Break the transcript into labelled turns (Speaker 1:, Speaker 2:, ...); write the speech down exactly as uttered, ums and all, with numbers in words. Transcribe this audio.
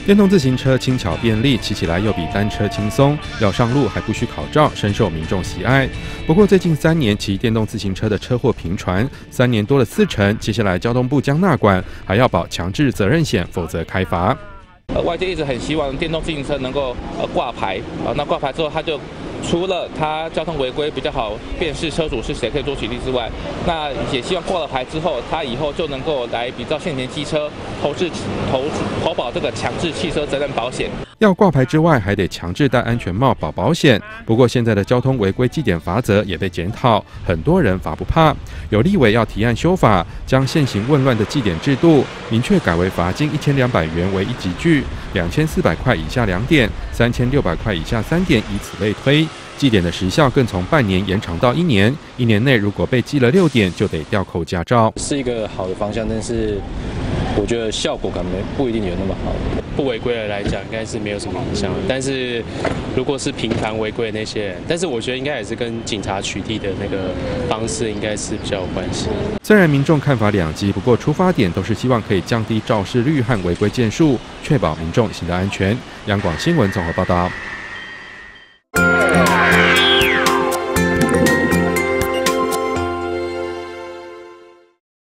Speaker 1: 电动自行车轻巧便利，骑起来又比单车轻松，要上路还不需考照，深受民众喜爱。不过最近三年骑电动自行车的车祸频传，三年多了四成，接下来交通部将纳管，还要保强制责任险，否则开罚。
Speaker 2: 呃，外界一直很希望电动自行车能够呃挂牌，啊、呃，那挂牌之后，它就除了它交通违规比较好辨识车主是谁可以做取缔之外，那也希望挂了牌之后，它以后就能够来比照现行机车投资投投保这个强制汽车责任保险。
Speaker 1: 要挂牌之外，还得强制戴安全帽、保保险。不过现在的交通违规记点罚则也被检讨，很多人罚不怕。有立委要提案修法，将现行混乱的记点制度明确改为罚金一千两百元为一级距，两千四百块以下两点，三千六百块以下三点，以此类推。记点的时效更从半年延长到一年，一年内如果被记了六点，就得吊扣驾照。
Speaker 3: 是一个好的方向，但是我觉得效果可能不一定有那么好。
Speaker 4: 不违规的来讲，应该是没有什么影响。但是如果是频繁违规的那些人，但是我觉得应该也是跟警察取缔的那个方式应该是比较有关系。
Speaker 1: 虽然民众看法两极，不过出发点都是希望可以降低肇事率和违规件数，确保民众行的安全。央广新闻综合报道。